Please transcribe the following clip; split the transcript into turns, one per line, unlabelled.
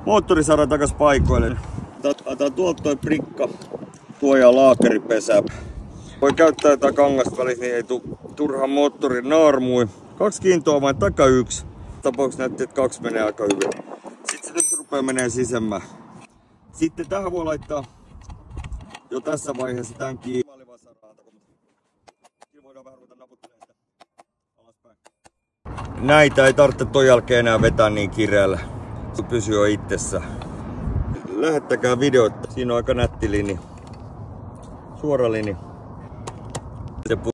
moottori saadaan takas paikoille. Otetaan tuolta toi prikka, tuo ja laakeripesä. Voi käyttää jotain kangasta välissä, niin ei tuu turhaan moottorin naarmui. 2 kiintoa vain taka 1. Tapauksessa näytti, että 2 menee aika hyvin. Sitten se nyt rupeaa menee sisemmään. Sitten tähän voi laittaa jo tässä vaiheessa tän kiinni. Näitä ei tarvitse ton jälkeen enää vetää niin kireällä. Se pysyy jo itsessä. Lähettäkää videoita. Siinä on aika nätti linja. Suora linja.